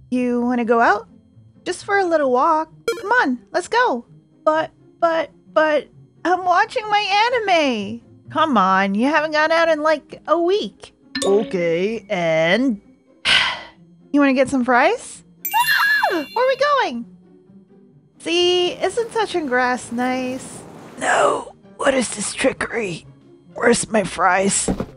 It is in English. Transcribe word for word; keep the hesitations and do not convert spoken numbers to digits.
You want to go out? Just for a little walk. Come on, let's go. But, but, but, I'm watching my anime. Come on, you haven't gone out in like a week. Okay, and... You want to get some fries? Ah! Where are we going? See, isn't touching grass nice? No, what is this trickery? Where's my fries?